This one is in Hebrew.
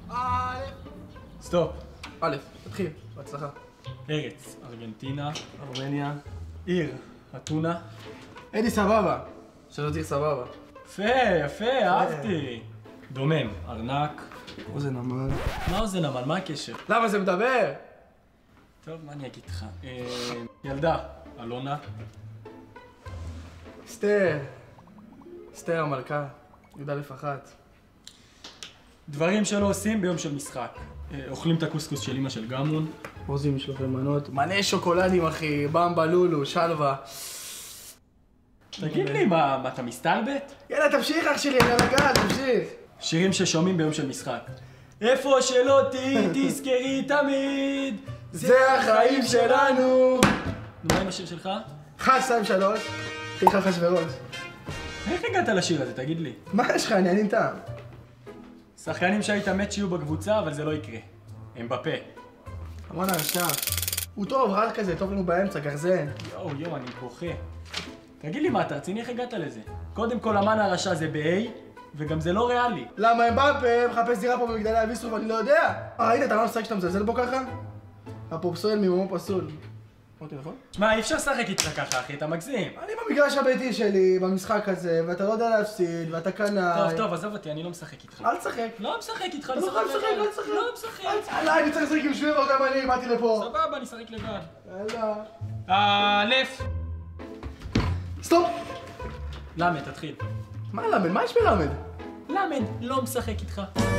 סטופ. א', תתחיל, בהצלחה. ארץ, ארגנטינה. ארמניה. עיר, אתונה. אדי סבבה. שזאת עיר סבבה. יפה, יפה, אהבתי. דומם, ארנק. אוזן נמל. מה אוזן נמל? מה הקשר? למה זה מדבר? טוב, מה אני אגיד לך? ילדה, אלונה. אסתר. אסתר המלכה. י"א-1. דברים שלא עושים ביום של משחק. אוכלים את הקוסקוס של אמא של גמון. אוזים משלוחי מנות. מלא שוקולדים אחי. במבה, לולו, שלווה. תגיד לי, מה אתה מסתלבט? יאללה, תמשיך אח שלי, יאללה גל, תמשיך. שירים ששומעים ביום של משחק. איפה שלא תהי, תזכרי תמיד. זה החיים שלנו. מה עם השיר שלך? 1, 2, 3. חיכה חשברוש. איך הגעת לשיר הזה, תגיד לי? מה יש לך, עניינים טעם? שחקנים שהיית מת שיהיו בקבוצה, אבל זה לא יקרה. הם בפה. המון הרשע. הוא טוב, רק כזה, טוב לנו באמצע, גרזן. יואו, אני בוכה. תגיד לי מה, אתה רציני איך הגעת לזה? קודם כל, אמן הרשע זה ב-A, וגם זה לא ריאלי. למה הם באפה, מחפש דירה פה במגדלי אביסטרוף, אני לא יודע. ראית, אתה לא משחק שאתה מזלזל בו ככה? הפופסואל ממומו פסול. אמרתי נכון? שמע, אי אפשר לשחק איתך ככה, אחי, אתה מגזים. אני במגרש הביתי שלי, במשחק הזה, ואתה לא יודע להפסיד, ואתה קנאי. טוב, עזוב אותי, אני לא משחק איתך. אל תשחק. לא משחק איתך, אתה לא חייב לשחק, אל תשחק. לא משחק. יאללה, אני צריך לשחק עם שבירו, גם אני, באתי לפה. סבבה, אני אשחק לבד. יאללה. א', סטופ! למד, תתחיל. מה למד? מה יש בלמד? למד, לא משחק איתך.